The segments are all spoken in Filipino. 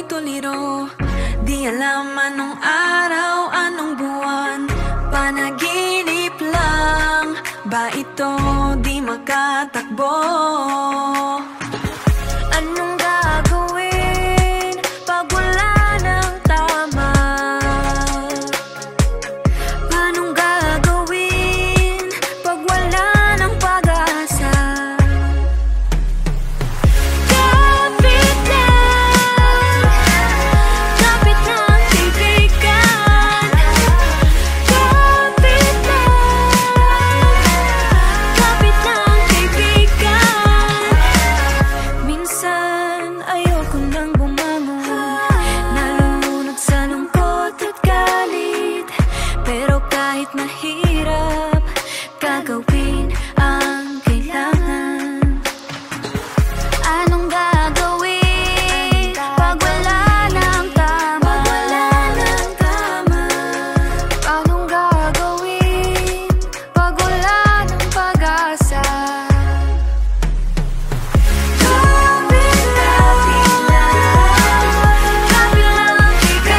tuliro. Di alam anong araw, anong buwan, panaginip lang ba ito, di makatakbo. Anong gagawin pag wala ng tama? Paanong gagawin pag wala ng pag-asa? Kapit lang kaibigan. Kapit lang kaibigan. Minsan ayoko nang bumangon, nalulunod sa lungkot at galit. Pero kahit mahirap, gagawin ang kailangan. Anong gagawin pag wala ng tama? Anong gagawin pag wala ng pag-asa? Kapit lang kaibigan. Kapit lang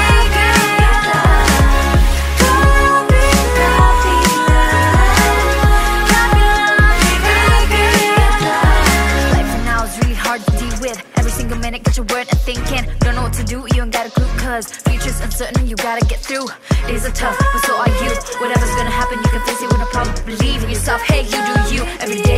kaibigan. Life for now is really hard to deal with. Every single minute, get your word and thinking. Don't know what to do, you ain't got a clue. Cause future's uncertain, you gotta get through. Days are tough, but so are you. Whatever's gonna happen, you can face it with no problem. Believe in yourself, hey, you do you. Every day